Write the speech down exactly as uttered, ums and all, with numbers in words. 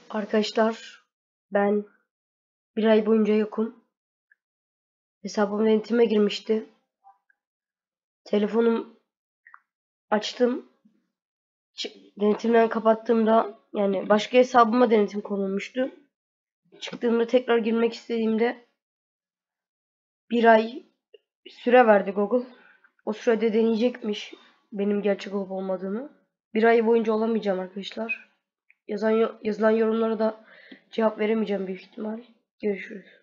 Arkadaşlar, ben bir ay boyunca yokum. Hesabım denetime girmişti. Telefonum açtım. Denetimden kapattığımda, yani başka hesabıma denetim konulmuştu. Çıktığımda tekrar girmek istediğimde bir ay süre verdi Google. O sürede deneyecekmiş benim gerçek olup olmadığını. Bir ay boyunca olamayacağım arkadaşlar. Yazan, yazılan yorumlara da cevap veremeyeceğim büyük ihtimal. Görüşürüz.